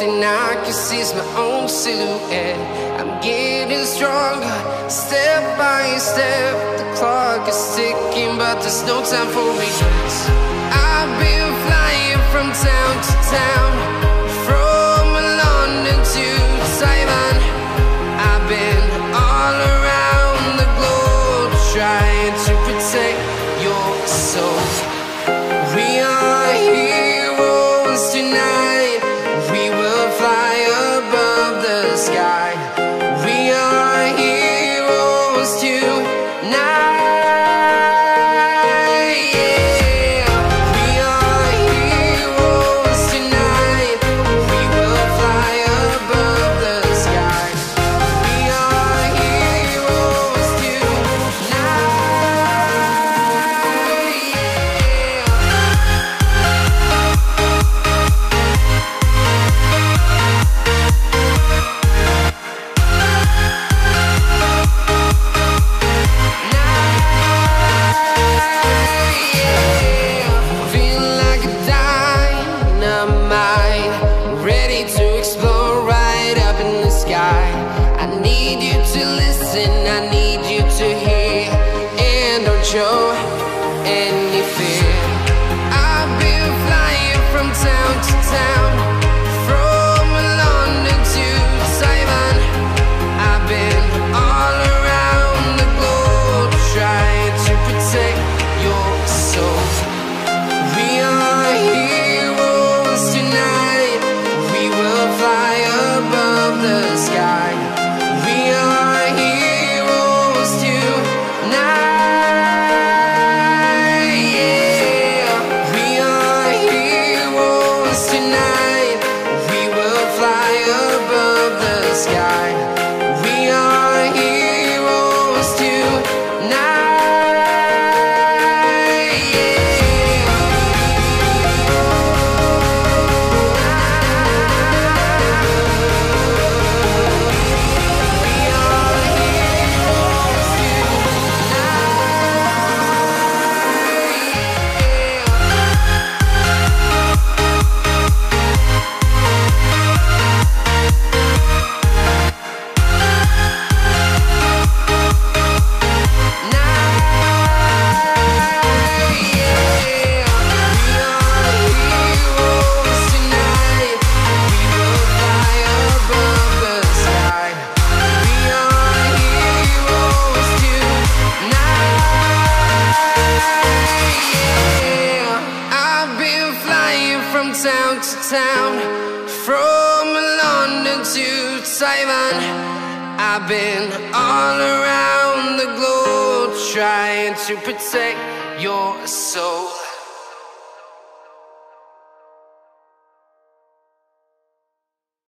thing I can see is my own silhouette. I'm getting stronger, step by step. The clock is ticking, but there's no time for regrets. I've been flying from town to town, from London to Taiwan. I've been all around the globe, trying to protect your soul. We are heroes tonight. We will fly above the sky. We are heroes tonight. I need you to listen, I need you to hear, and don't show any fear. I've been flying from town to town, from London to Taiwan. I've been all around the globe, trying to protect your soul. We are heroes tonight. We will fly above the sky. We are heroes tonight. Yeah, we are heroes tonight. We will fly above the sky. We are heroes tonight. Town to town, from London to Taiwan. I've been all around the globe, trying to protect your soul.